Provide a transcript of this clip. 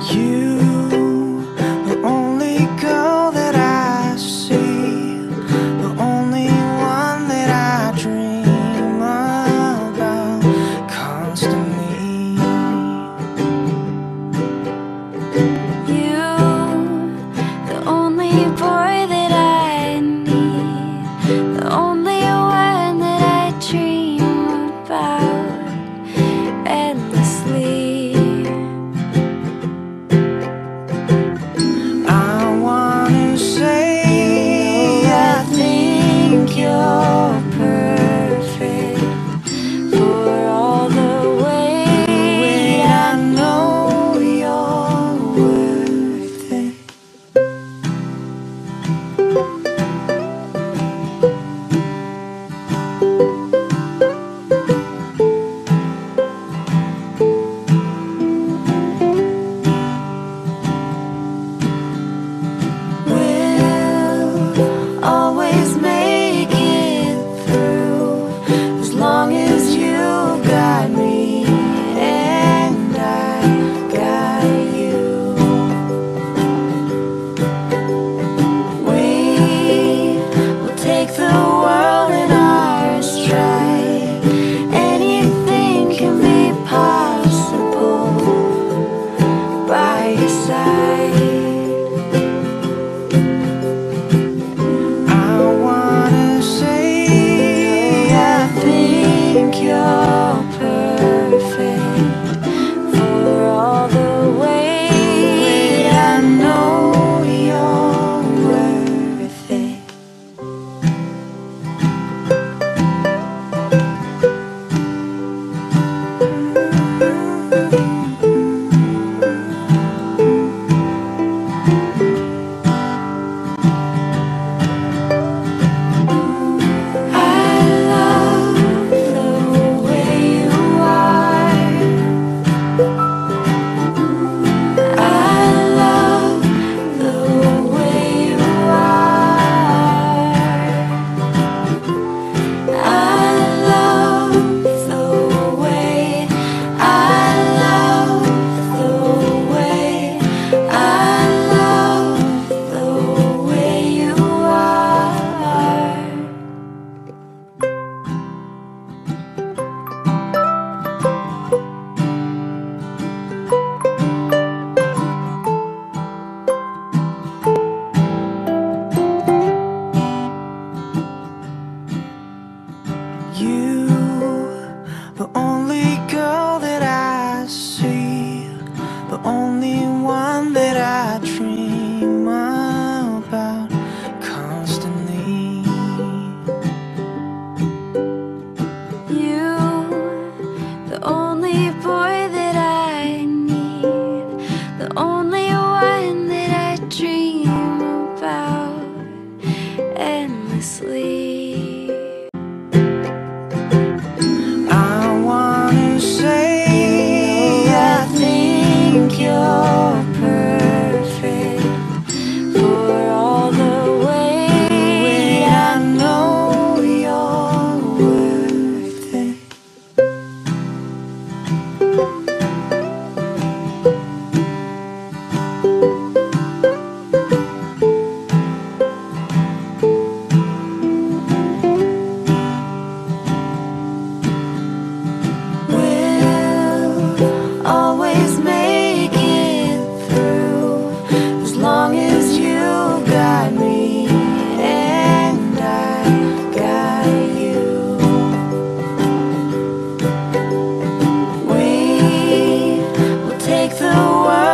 You, the only girl that I see, the only one that I dream about constantly. You, the only boy that I need, the only one that I dream about endlessly. You're perfect for all the way. I know you're worth it. We'll always make it through as long as you got me and I got you. We will take the world in our stride. Anything can be possible by your side. You're perfect for all the way. I know you're worth it. You, the only girl that I see, the only one that I dream about constantly. You, the only boy that I need, the only one that I dream about endlessly. You're perfect for all the way. I know you're worth it. We'll always make it through as long as you got me and I got you. We will take the world